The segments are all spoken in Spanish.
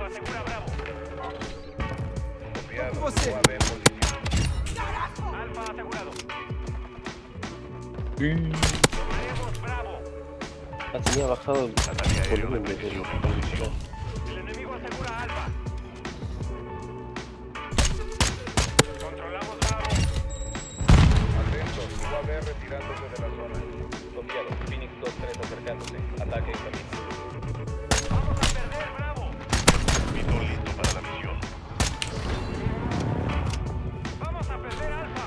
asegura Bravo. Copiado. Você. UAV en posición. Alfa asegurado. Mm. Tomaremos Bravo. Así ha bajado el Ataque aéreo de volumen de precisión en posición. El enemigo asegura Alfa. Controlamos Bravo. Atentos. UAV retirándose de la zona. Copiado. Phoenix 2-3 acercándose. Ataque en camino. Vamos a perder Bravo. Mito listo para la misión. Vamos a perder Alfa.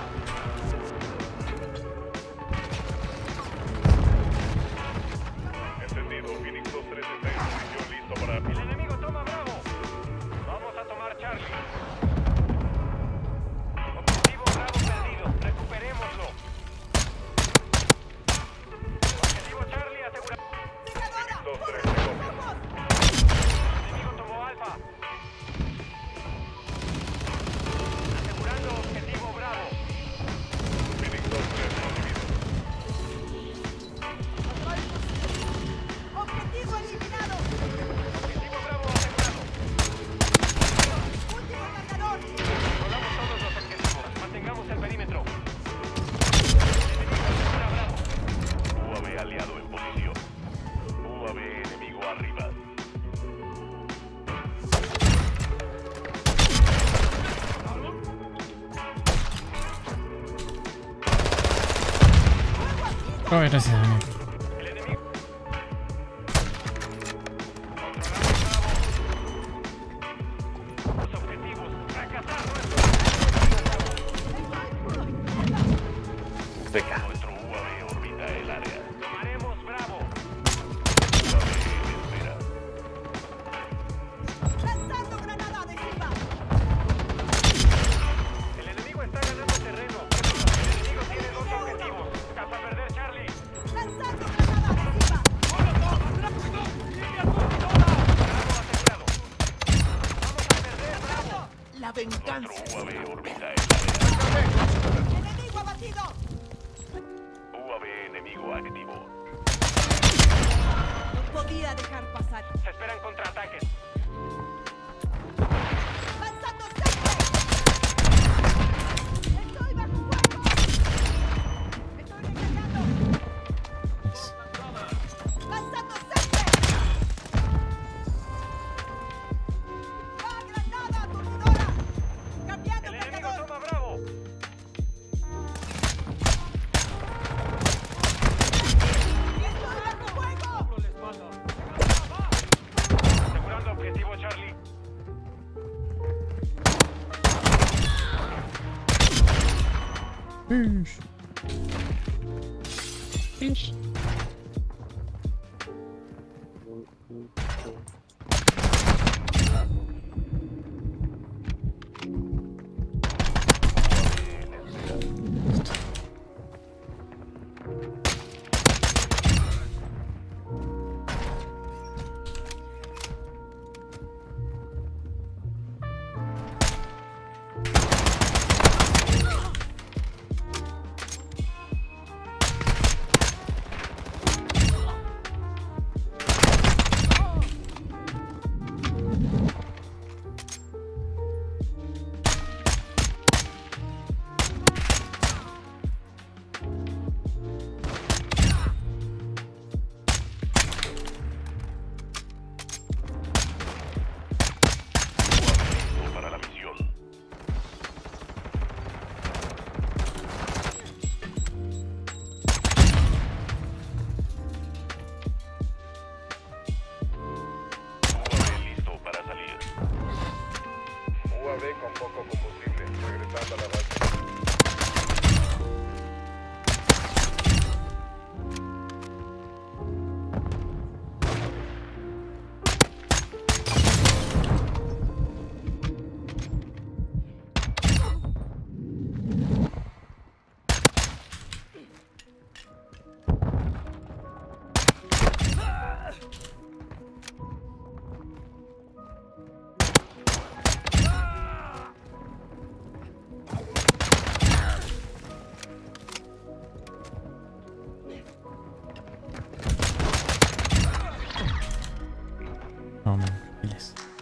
Entendido. Phoenix 2-3 está en posición listo para... El enemigo toma Bravo. Vamos a tomar Charlie. Objetivo Bravo perdido. Recuperémoslo. Objetivo Charlie asegurado. Phoenix 2-3 se copia. El enemigo tomó Alfa. Asegurando objetivo Bravo. Phoenix 2-3 recibido. Objetivo eliminado. Objetivo Bravo asegurado. Último cargador. Controlamos todos los objetivos. Mantengamos el perímetro. El enemigo asegura Bravo. UAV aliado en posición. UAV enemigo arriba. Oh, gracias, amigo. El enemigo. Controlamos Bravo. Los objetivos. Fracasar Beca. Nuestro UAV orbita el área. Tomaremos Bravo. UAV en espera. Lanzando granada adhesiva. El enemigo está ganando terreno. El enemigo tiene dos objetivos. Casa perder Charlie. Lanzando granada adhesiva. Bravo asegurado. Vamos a perder Bravo. La venganza. Nuestro UAV orbita el área. Enemigo abatido. UAV enemigo activo. No podía dejar pasar. Se esperan contraataques. Lanzando siempre. Estoy bajo fuego. Estoy recargando. Lanzando siempre. ¡Ah, granada aturdidora! Cambiando El enemigo cargador. toma Bravo. Estoy bajo fuego. Asegurando objetivo Charlie. Ish. Ish. Listo para la misión. UAV listo para salir. UAV con poco combustible, regresando a la base. No, man. Yes.